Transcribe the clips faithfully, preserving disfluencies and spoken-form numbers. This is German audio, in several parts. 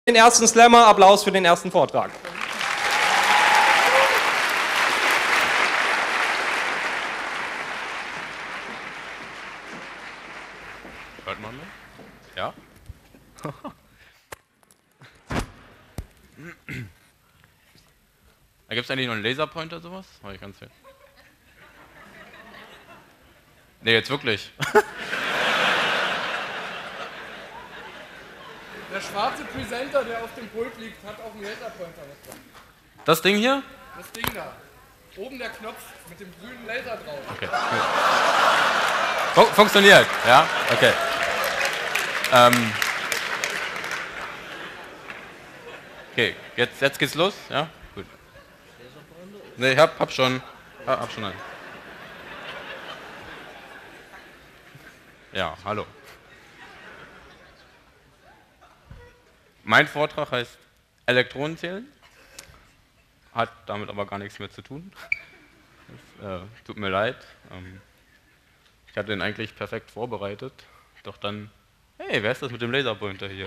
Den ersten Slammer, Applaus für den ersten Vortrag. Hört man mich? Ja? Da gibt es eigentlich noch einen Laserpointer, sowas? War ich ganz viel. Nee, jetzt wirklich. Der schwarze Presenter, der auf dem Pult liegt, hat auch einen Laserpointer mitgebracht. Das Ding hier? Das Ding da. Oben der Knopf mit dem grünen Laser drauf. Okay. Fun funktioniert, ja? Okay. Ähm. Okay, jetzt, jetzt geht's los, ja? Gut. Nee, ich hab, hab schon. Hab, hab schon einen. Ja, hallo. Mein Vortrag heißt Elektronen zählen, hat damit aber gar nichts mehr zu tun. Das, äh, tut mir leid. Ähm, ich hatte den eigentlich perfekt vorbereitet, doch dann, hey, wer ist das mit dem Laserpointer hier?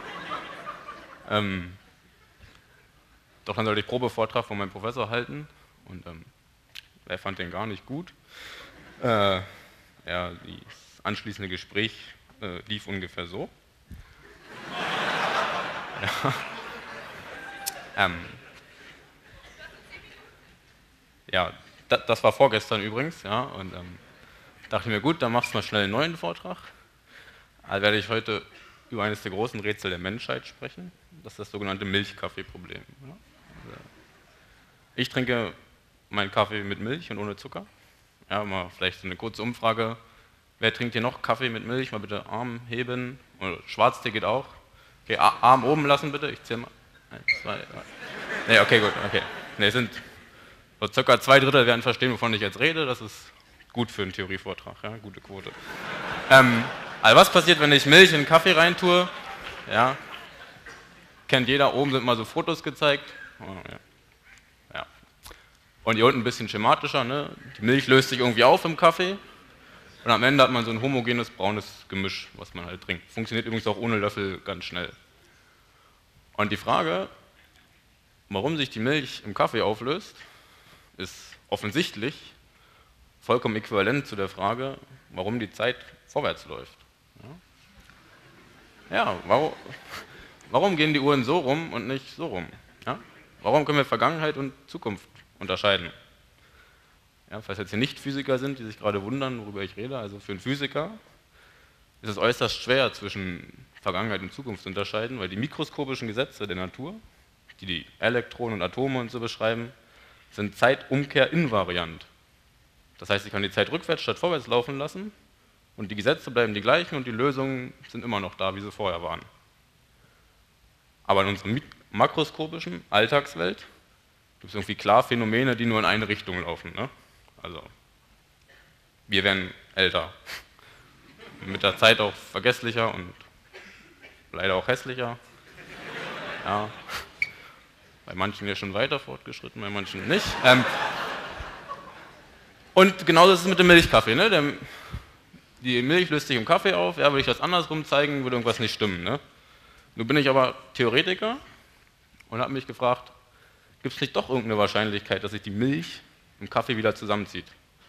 ähm, doch dann sollte ich Probevortrag von meinem Professor halten und ähm, er fand den gar nicht gut. Äh, ja, das anschließende Gespräch äh, lief ungefähr so. Ja. Ähm. Ja, da, das war vorgestern übrigens, ja, und ähm, dachte mir, gut, dann machst du mal schnell einen neuen Vortrag. Also werde ich heute über eines der großen Rätsel der Menschheit sprechen, das ist das sogenannte Milchkaffee-Problem. Ja. Also, ich trinke meinen Kaffee mit Milch und ohne Zucker. Ja, mal vielleicht so eine kurze Umfrage. Wer trinkt hier noch Kaffee mit Milch? Mal bitte Arm heben. Oder Schwarztee geht auch. Okay, Arm oben lassen bitte, ich zähle mal. Eins, zwei, drei. Nee, okay, gut, okay. Nee, sind so circa zwei Drittel werden verstehen, wovon ich jetzt rede. Das ist gut für einen Theorievortrag, ja, gute Quote. Ähm, also was passiert, wenn ich Milch in den Kaffee reintue? Ja, kennt jeder, oben sind mal so Fotos gezeigt. Oh, ja. Ja. Und hier unten ein bisschen schematischer, ne? Die Milch löst sich irgendwie auf im Kaffee. Und am Ende hat man so ein homogenes braunes Gemisch, was man halt trinkt. Funktioniert übrigens auch ohne Löffel ganz schnell. Und die Frage, warum sich die Milch im Kaffee auflöst, ist offensichtlich vollkommen äquivalent zu der Frage, warum die Zeit vorwärts läuft. Ja, ja warum, warum gehen die Uhren so rum und nicht so rum? Ja? Warum können wir Vergangenheit und Zukunft unterscheiden? Ja, falls jetzt hier Nicht-Physiker sind, die sich gerade wundern, worüber ich rede, also für einen Physiker ist es äußerst schwer, zwischen Vergangenheit und Zukunft zu unterscheiden, weil die mikroskopischen Gesetze der Natur, die die Elektronen und Atome und so beschreiben, sind Zeitumkehr invariant. Das heißt, ich kann die Zeit rückwärts statt vorwärts laufen lassen und die Gesetze bleiben die gleichen und die Lösungen sind immer noch da, wie sie vorher waren. Aber in unserer makroskopischen Alltagswelt gibt es irgendwie klar Phänomene, die nur in eine Richtung laufen, ne? Also, wir werden älter, mit der Zeit auch vergesslicher und leider auch hässlicher. Ja. Bei manchen ja schon weiter fortgeschritten, bei manchen nicht. Ähm und genauso ist es mit dem Milchkaffee. Ne? Der, die Milch löst sich im Kaffee auf, ja, würde ich das andersrum zeigen, würde irgendwas nicht stimmen. Ne? Nun bin ich aber Theoretiker und habe mich gefragt, gibt es nicht doch irgendeine Wahrscheinlichkeit, dass sich die Milch im Kaffee wieder zusammenzieht?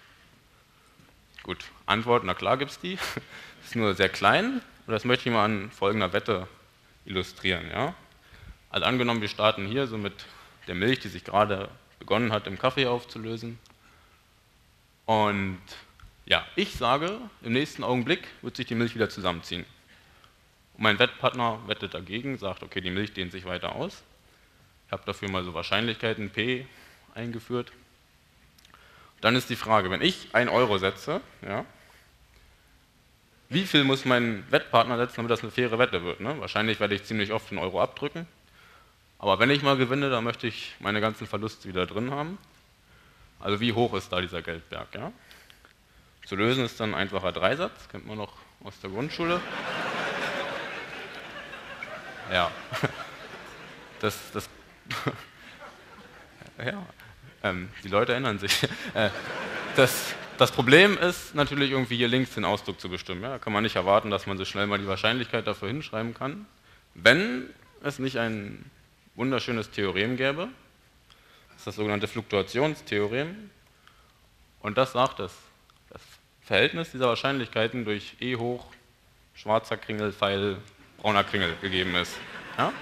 Gut, Antwort, na klar gibt es die. Ist nur sehr klein und das möchte ich mal an folgender Wette illustrieren. Ja? Also angenommen, wir starten hier so mit der Milch, die sich gerade begonnen hat, im Kaffee aufzulösen. Und ja, ich sage, im nächsten Augenblick wird sich die Milch wieder zusammenziehen. Und mein Wettpartner wettet dagegen, sagt, okay, die Milch dehnt sich weiter aus. Ich habe dafür mal so Wahrscheinlichkeiten P eingeführt. Dann ist die Frage, wenn ich ein Euro setze, ja, wie viel muss mein Wettpartner setzen, damit das eine faire Wette wird? Ne? Wahrscheinlich werde ich ziemlich oft einen Euro abdrücken. Aber wenn ich mal gewinne, dann möchte ich meine ganzen Verluste wieder drin haben. Also wie hoch ist da dieser Geldberg? Ja? Zu lösen ist dann ein einfacher Dreisatz, kennt man noch aus der Grundschule. Ja, das, das ja, ähm, die Leute erinnern sich. Das, das Problem ist natürlich irgendwie hier links den Ausdruck zu bestimmen. Ja? Da kann man nicht erwarten, dass man so schnell mal die Wahrscheinlichkeit dafür hinschreiben kann. Wenn es nicht ein wunderschönes Theorem gäbe. Das ist das sogenannte Fluktuationstheorem. Und das sagt es. Das Verhältnis dieser Wahrscheinlichkeiten durch E hoch schwarzer Kringel, Pfeil, brauner Kringel gegeben ist. Ja?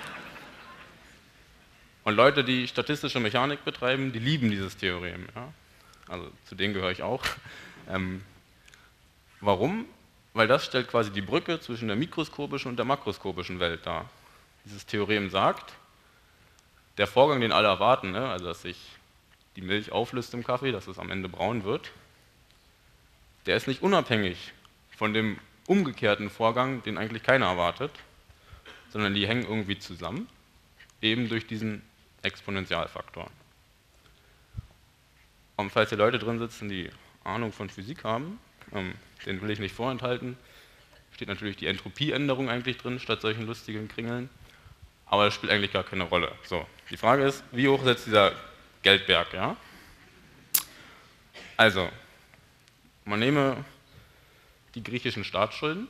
Und Leute, die statistische Mechanik betreiben, die lieben dieses Theorem. Ja? Also zu denen gehöre ich auch. Ähm, warum? Weil das stellt quasi die Brücke zwischen der mikroskopischen und der makroskopischen Welt dar. Dieses Theorem sagt, der Vorgang, den alle erwarten, ne, also dass sich die Milch auflöst im Kaffee, dass es am Ende braun wird, der ist nicht unabhängig von dem umgekehrten Vorgang, den eigentlich keiner erwartet, sondern die hängen irgendwie zusammen, eben durch diesen Exponentialfaktor. Und falls hier Leute drin sitzen, die Ahnung von Physik haben, ähm, den will ich nicht vorenthalten, steht natürlich die Entropieänderung eigentlich drin, statt solchen lustigen Kringeln, aber das spielt eigentlich gar keine Rolle. So, die Frage ist, wie hoch ist jetzt dieser Geldberg? Ja? Also, man nehme die griechischen Staatsschulden,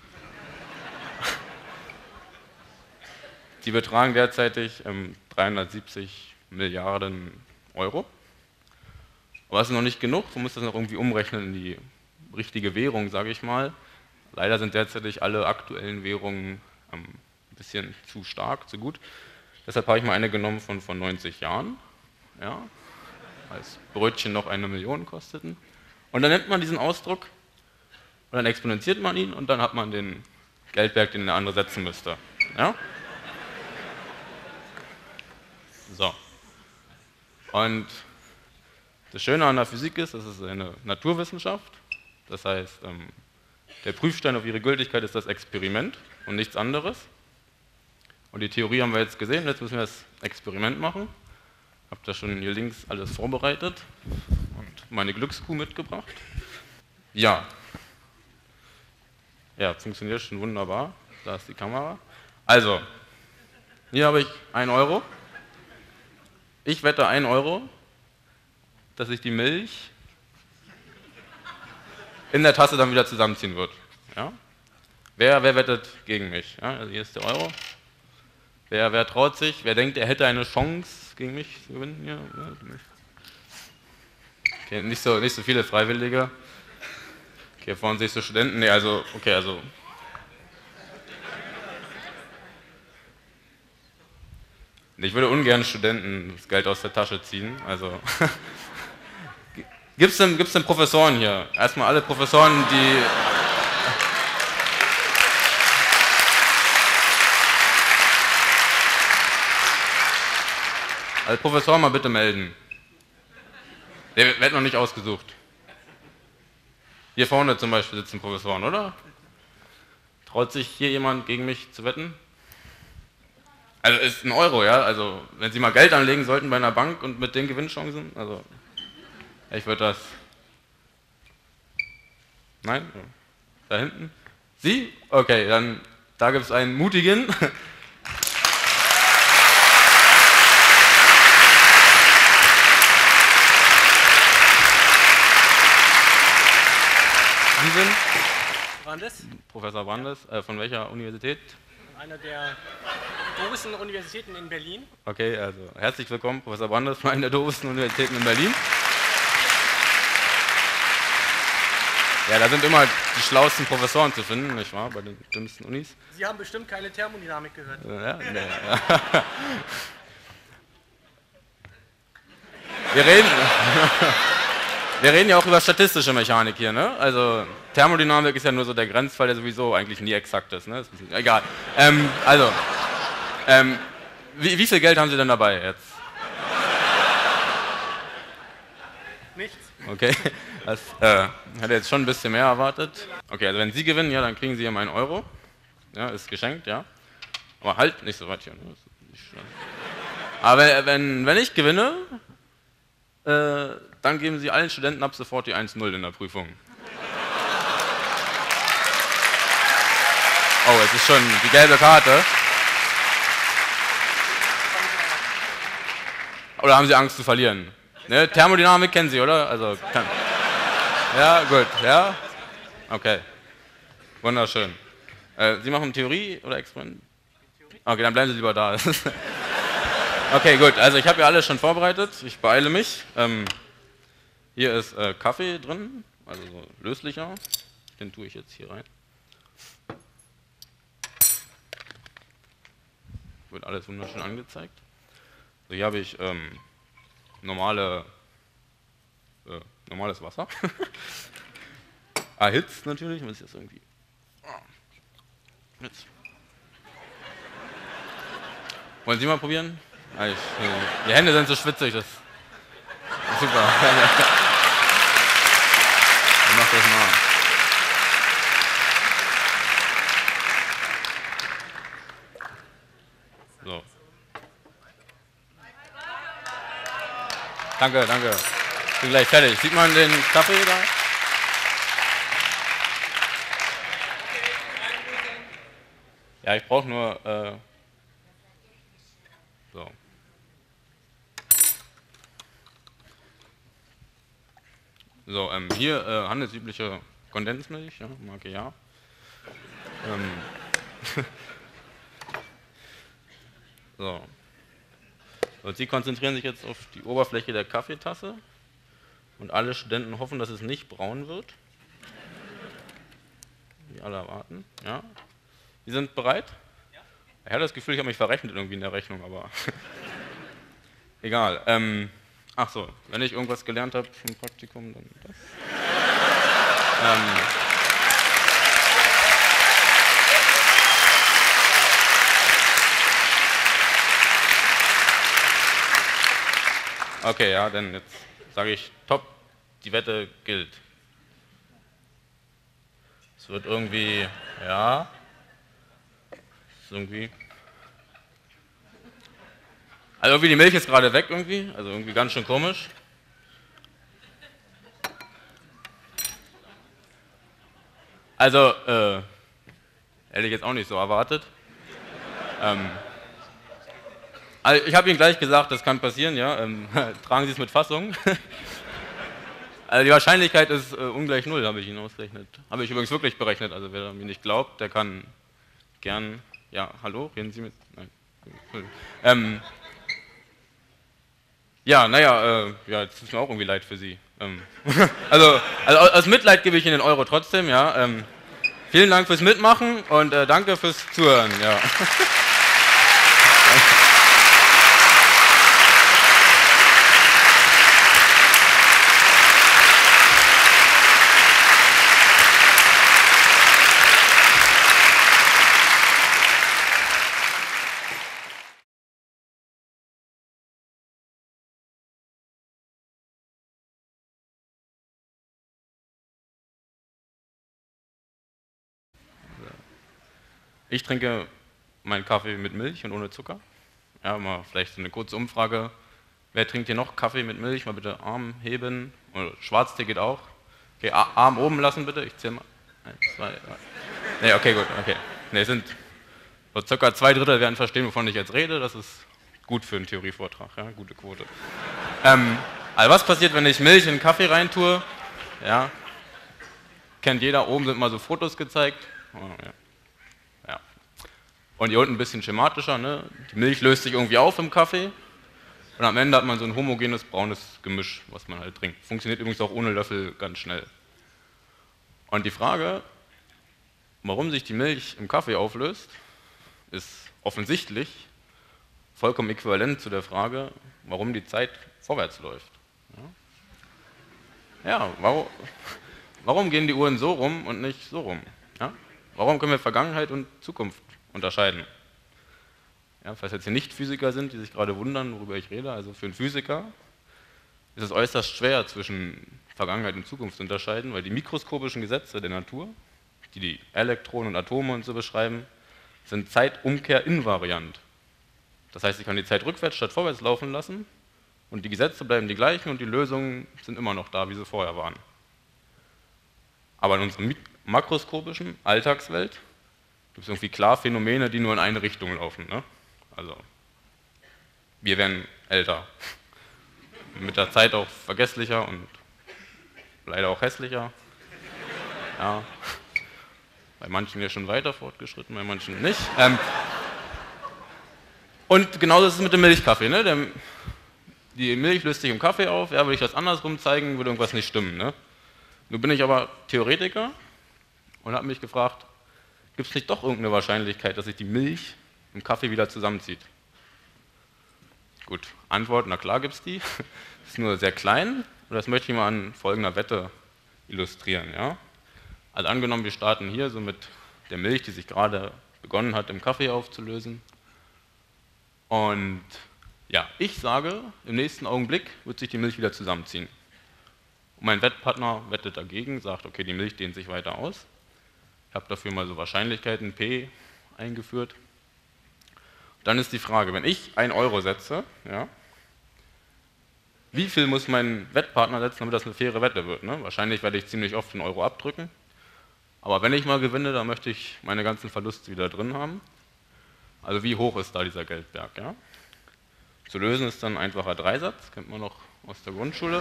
die betragen derzeitig ähm, dreihundertsiebzig Milliarden Euro. Aber das ist noch nicht genug, man muss das noch irgendwie umrechnen in die richtige Währung, sage ich mal. Leider sind derzeitig alle aktuellen Währungen ähm, ein bisschen zu stark, zu gut. Deshalb habe ich mal eine genommen von vor neunzig Jahren, ja, als Brötchen noch eine Million kosteten. Und dann nimmt man diesen Ausdruck und dann exponentiert man ihn und dann hat man den Geldberg, den der andere setzen müsste. Ja? So. Und das Schöne an der Physik ist, es ist eine Naturwissenschaft. Das heißt, ähm, der Prüfstein auf ihre Gültigkeit ist das Experiment und nichts anderes. Und die Theorie haben wir jetzt gesehen, jetzt müssen wir das Experiment machen. Ich habe da schon hier links alles vorbereitet und meine Glückskuh mitgebracht. Ja. Ja, funktioniert schon wunderbar. Da ist die Kamera. Also, hier habe ich einen Euro. Ich wette einen Euro, dass sich die Milch in der Tasse dann wieder zusammenziehen wird. Ja? Wer, wer wettet gegen mich? Ja, also hier ist der Euro. Wer, wer traut sich? Wer denkt, er hätte eine Chance, gegen mich zu gewinnen? Ja, okay, nicht so, nicht so viele Freiwillige. Okay, vorne sehe ich so Studenten. Nee, also, okay, also. Ich würde ungern Studenten das Geld aus der Tasche ziehen. Also. Gibt es denn, gibt's denn Professoren hier? Erstmal alle Professoren, die... Alle Professoren mal bitte melden. Der wird noch nicht ausgesucht. Hier vorne zum Beispiel sitzen Professoren, oder? Traut sich hier jemand gegen mich zu wetten? Also ist ein Euro, ja? Also wenn Sie mal Geld anlegen sollten bei einer Bank und mit den Gewinnchancen, also... Ich würde das... Nein? Da hinten? Sie? Okay, dann da gibt es einen mutigen. Sie sind? Brandes? Professor Brandes. Äh, von welcher Universität? Einer der größten Universitäten in Berlin. Okay, also herzlich willkommen, Professor Brandes von einer der größten Universitäten in Berlin. Ja, da sind immer die schlauesten Professoren zu finden, nicht wahr, bei den dümmsten Unis. Sie haben bestimmt keine Thermodynamik gehört. Ja, nee, ja. Wir reden, wir reden ja auch über statistische Mechanik hier, ne? Also Thermodynamik ist ja nur so der Grenzfall, der sowieso eigentlich nie exakt ist, ne? Ist ein bisschen, egal. Ähm, also, ähm, wie, wie viel Geld haben Sie denn dabei jetzt? Nichts. Okay, das äh, hätte jetzt schon ein bisschen mehr erwartet. Okay, also wenn Sie gewinnen, ja, dann kriegen Sie hier meinen Euro. Ja, ist geschenkt, ja. Aber halt nicht so weit hier. Ne? Nicht Aber wenn, wenn ich gewinne, äh, dann geben Sie allen Studenten ab sofort die eins null in der Prüfung. Oh, es ist schon die gelbe Karte. Oder haben Sie Angst zu verlieren? Ne? Thermodynamik kennen Sie, oder? Also, kann. Ja, gut, ja? Okay. Wunderschön. Äh, Sie machen Theorie oder Experiment? Okay, dann bleiben Sie lieber da. Okay, gut. Also ich habe ja alles schon vorbereitet. Ich beeile mich. Ähm, hier ist äh, Kaffee drin, also so löslicher. Den tue ich jetzt hier rein. Wird alles wunderschön angezeigt. So, hier habe ich ähm, normale, äh, normales Wasser. Erhitzt natürlich, muss ich das irgendwie. Jetzt. Wollen Sie mal probieren? Ah, ich, äh, die Hände sind so schwitzig, das ist super. Dann mach das mal. So. Danke, danke. Ich bin gleich fertig. Sieht man den Kaffee da? Ja, ich brauche nur. Äh, so. So, ähm, hier äh, handelsübliche Kondensmilch, ja, Marke ja. Ähm. So. Und Sie konzentrieren sich jetzt auf die Oberfläche der Kaffeetasse und alle Studenten hoffen, dass es nicht braun wird. Wie alle erwarten, ja. Sie sind bereit? Ja. Ich hatte das Gefühl, ich habe mich verrechnet irgendwie in der Rechnung, aber egal. Ähm, ach so, wenn ich irgendwas gelernt habe vom Praktikum, dann das. ähm, Okay, ja, dann jetzt sage ich, top, die Wette gilt. Es wird irgendwie, ja, ist irgendwie, also irgendwie die Milch ist gerade weg irgendwie, also irgendwie ganz schön komisch. Also, äh, hätte ich jetzt auch nicht so erwartet. Ähm, Also ich habe Ihnen gleich gesagt, das kann passieren, ja. Ähm, tragen Sie es mit Fassung. Also die Wahrscheinlichkeit ist äh, ungleich null, habe ich Ihnen ausgerechnet. Habe ich übrigens wirklich berechnet, also wer mir nicht glaubt, der kann gern, ja, hallo, reden Sie mit, nein. Ähm, ja, naja, äh, ja, jetzt ist mir auch irgendwie leid für Sie. Ähm, also, also aus Mitleid gebe ich Ihnen den Euro trotzdem, ja. Ähm, vielen Dank fürs Mitmachen und äh, danke fürs Zuhören, ja. Ich trinke meinen Kaffee mit Milch und ohne Zucker. Ja, mal vielleicht so eine kurze Umfrage. Wer trinkt hier noch Kaffee mit Milch? Mal bitte Arm heben. Oder Schwarztee geht auch. Okay, Arm oben lassen bitte. Ich zähle mal. Eins, zwei, drei. Nee, okay, gut. Okay. Nee, es sind so circa zwei Drittel werden verstehen, wovon ich jetzt rede. Das ist gut für einen Theorievortrag. Ja, gute Quote. Ähm, also was passiert, wenn ich Milch in den Kaffee reintue? Ja. Kennt jeder. Oben sind mal so Fotos gezeigt. Oh, ja. Und hier unten ein bisschen schematischer, ne? Die Milch löst sich irgendwie auf im Kaffee und am Ende hat man so ein homogenes braunes Gemisch, was man halt trinkt. Funktioniert übrigens auch ohne Löffel ganz schnell. Und die Frage, warum sich die Milch im Kaffee auflöst, ist offensichtlich vollkommen äquivalent zu der Frage, warum die Zeit vorwärts läuft. Ja, ja warum, warum gehen die Uhren so rum und nicht so rum? Ja? Warum können wir Vergangenheit und Zukunft unterscheiden? Ja, falls jetzt hier nicht Physiker sind, die sich gerade wundern, worüber ich rede, also für einen Physiker ist es äußerst schwer, zwischen Vergangenheit und Zukunft zu unterscheiden, weil die mikroskopischen Gesetze der Natur, die die Elektronen und Atome und so beschreiben, sind Zeitumkehr invariant. Das heißt, ich kann die Zeit rückwärts statt vorwärts laufen lassen und die Gesetze bleiben die gleichen und die Lösungen sind immer noch da, wie sie vorher waren. Aber in unserer makroskopischen Alltagswelt gibt es irgendwie klar Phänomene, die nur in eine Richtung laufen. Ne? Also, wir werden älter. Mit der Zeit auch vergesslicher und leider auch hässlicher. Ja. Bei manchen ja schon weiter fortgeschritten, bei manchen nicht. Ähm, Und genauso ist es mit dem Milchkaffee. Ne? Der, die Milch löst sich im Kaffee auf, ja, würde ich das andersrum zeigen, würde irgendwas nicht stimmen. Ne? Nun bin ich aber Theoretiker und habe mich gefragt, gibt es nicht doch irgendeine Wahrscheinlichkeit, dass sich die Milch im Kaffee wieder zusammenzieht? Gut, Antwort, na klar gibt es die. Ist nur sehr klein und das möchte ich mal an folgender Wette illustrieren. Ja? Also angenommen, wir starten hier so mit der Milch, die sich gerade begonnen hat, im Kaffee aufzulösen. Und ja, ich sage, im nächsten Augenblick wird sich die Milch wieder zusammenziehen. Und mein Wettpartner wettet dagegen, sagt, okay, die Milch dehnt sich weiter aus. Ich habe dafür mal so Wahrscheinlichkeiten P eingeführt. Dann ist die Frage, wenn ich ein Euro setze, ja, wie viel muss mein Wettpartner setzen, damit das eine faire Wette wird? Ne? Wahrscheinlich werde ich ziemlich oft einen Euro abdrücken. Aber wenn ich mal gewinne, dann möchte ich meine ganzen Verluste wieder drin haben. Also wie hoch ist da dieser Geldberg? Ja? Zu lösen ist dann ein einfacher Dreisatz, kennt man noch aus der Grundschule.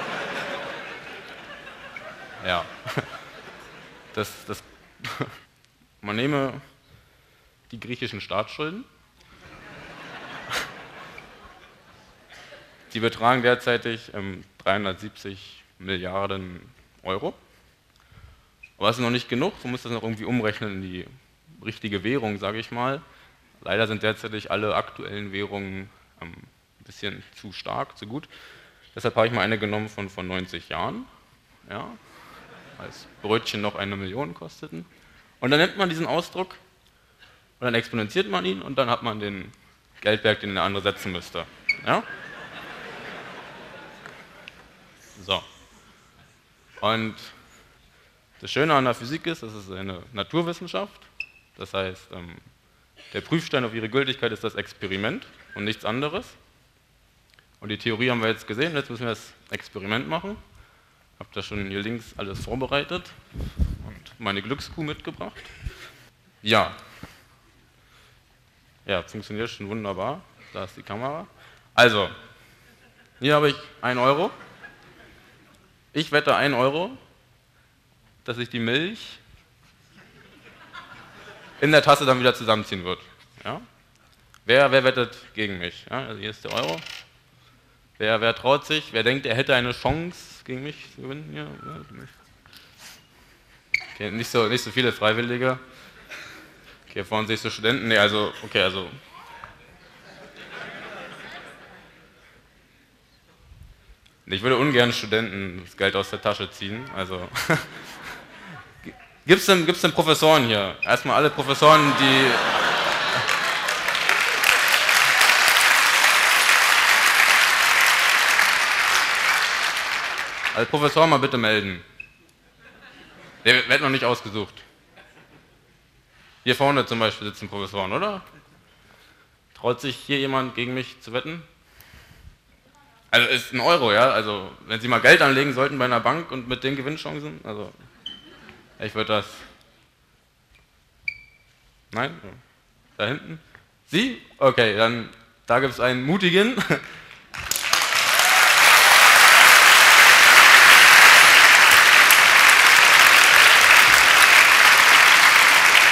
Ja, das, das, man nehme die griechischen Staatsschulden. Die betragen derzeitig ähm, dreihundertsiebzig Milliarden Euro. Aber das ist noch nicht genug, man muss das noch irgendwie umrechnen in die richtige Währung, sage ich mal. Leider sind derzeitig alle aktuellen Währungen ähm, ein bisschen zu stark, zu gut. Deshalb habe ich mal eine genommen von vor neunzig Jahren, ja, als Brötchen noch eine Million kosteten. Und dann nimmt man diesen Ausdruck und dann exponentiert man ihn und dann hat man den Geldberg, den der andere setzen müsste. Ja? So. Und das Schöne an der Physik ist, es ist eine Naturwissenschaft. Das heißt, ähm, der Prüfstein auf ihre Gültigkeit ist das Experiment und nichts anderes. Und die Theorie haben wir jetzt gesehen, jetzt müssen wir das Experiment machen. Ich habe da schon hier links alles vorbereitet und meine Glückskuh mitgebracht. Ja. Ja, funktioniert schon wunderbar. Da ist die Kamera. Also, hier habe ich einen Euro. Ich wette einen Euro, dass sich die Milch in der Tasse dann wieder zusammenziehen wird. Ja? Wer, wer wettet gegen mich? Ja, also hier ist der Euro. Wer, wer traut sich? Wer denkt, er hätte eine Chance, gegen mich zu gewinnen? Ja, okay, nicht so, nicht so viele Freiwillige. Okay, vorne sehe ich so Studenten. Nee, also, okay, also. Ich würde ungern Studenten das Geld aus der Tasche ziehen. Also. Gibt es denn, gibt's denn Professoren hier? Erstmal alle Professoren, die. Also Professoren mal bitte melden. Der wird noch nicht ausgesucht. Hier vorne zum Beispiel sitzen Professoren, oder? Traut sich hier jemand gegen mich zu wetten? Also ist ein Euro, ja? Also wenn Sie mal Geld anlegen sollten bei einer Bank und mit den Gewinnchancen, also ich würde das. Nein? Da hinten? Sie? Okay, dann da gibt es einen mutigen. Sie sind? Brandes? Professor Brandes. Äh, von welcher Universität? Einer der größten Universitäten in Berlin. Okay, also herzlich willkommen, Professor Brandes. Von einer der doofesten Universitäten in Berlin.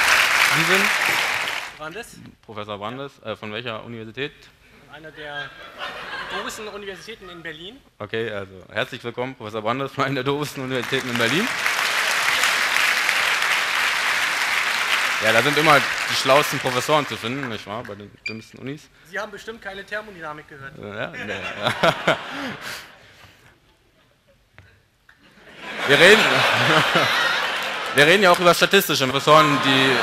Okay, also herzlich willkommen, Professor Brandes von einer der doofesten Universitäten in Berlin. Ja, da sind immer die schlauesten Professoren zu finden, nicht wahr, bei den dümmsten Unis. Sie haben bestimmt keine Thermodynamik gehört. Ja, nee, ja. Wir reden, wir reden ja auch über statistische Professoren, die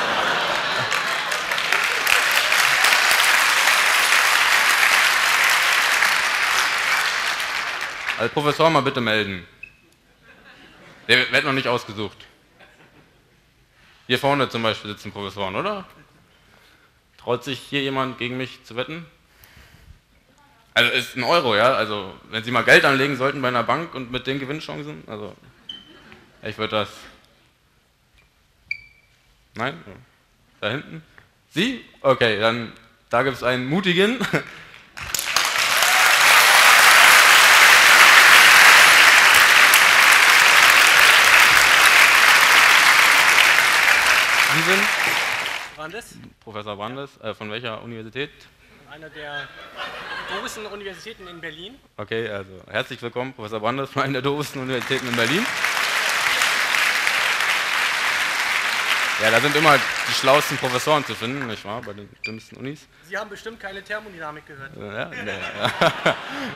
Also Professor mal bitte melden. Der wird noch nicht ausgesucht. Hier vorne zum Beispiel sitzen Professoren, oder? Traut sich hier jemand gegen mich zu wetten? Also ist ein Euro, ja? Also wenn Sie mal Geld anlegen sollten bei einer Bank und mit den Gewinnchancen, also ich würde das. Nein? Da hinten? Sie? Okay, dann da gibt es einen mutigen. Sie sind? Brandes? Professor Brandes. Äh, von welcher Universität? einer der großen Universitäten in Berlin. Okay, also herzlich willkommen, Professor Brandes von einer der größten Universitäten in Berlin. Ja, da sind immer die schlauesten Professoren zu finden, nicht wahr, bei den dümmsten Unis. Sie haben bestimmt keine Thermodynamik gehört. Ja, nee, ja.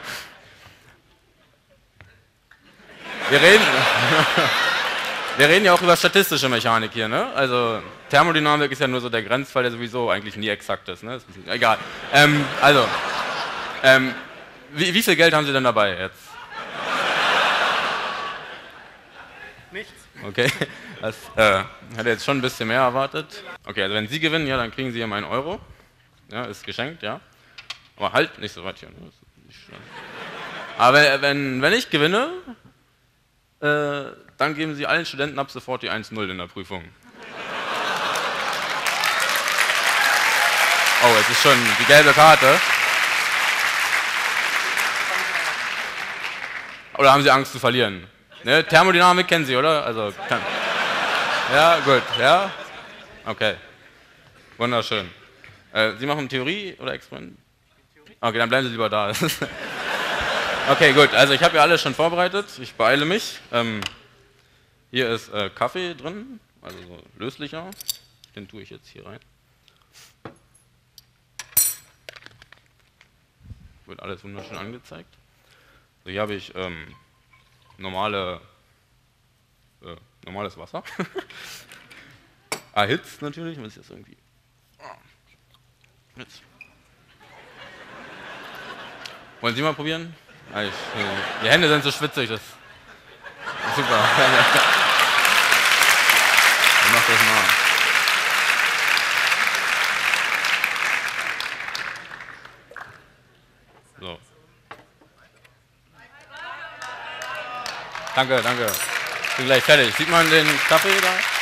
Wir reden, wir reden ja auch über statistische Mechanik hier, ne? Also Thermodynamik ist ja nur so der Grenzfall, der sowieso eigentlich nie exakt ist, ne? Ist ein bisschen, egal. Ähm, also, ähm, wie, wie viel Geld haben Sie denn dabei jetzt? Nichts. Okay, das äh, hätte jetzt schon ein bisschen mehr erwartet. Okay, also wenn Sie gewinnen, ja, dann kriegen Sie hier meinen Euro. Ja, ist geschenkt, ja. Aber halt nicht so weit hier. Ne? Das ist nicht schlimm. Aber wenn, wenn ich gewinne, äh, dann geben Sie allen Studenten ab sofort die eins null in der Prüfung. Oh, jetzt ist schon die gelbe Karte. Oder haben Sie Angst zu verlieren? Ne? Thermodynamik kennen Sie, oder? Also, kann. Ja, gut, ja? Okay. Wunderschön. Äh, Sie machen Theorie oder Experiment? Okay, dann bleiben Sie lieber da. Okay, gut, also ich habe ja alles schon vorbereitet. Ich beeile mich. Ähm, hier ist äh, Kaffee drin, also so löslicher. Den tue ich jetzt hier rein. Wird alles wunderschön angezeigt. So, hier habe ich ähm, normale, äh, normales Wasser. Erhitzt natürlich, muss ich jetzt irgendwie. Jetzt. Wollen Sie mal probieren? Ah, ich, äh, die Hände sind so schwitzig, das ist super. Dann mach das mal. So. Danke, danke. Ich bin gleich fertig. Sieht man den Kaffee da?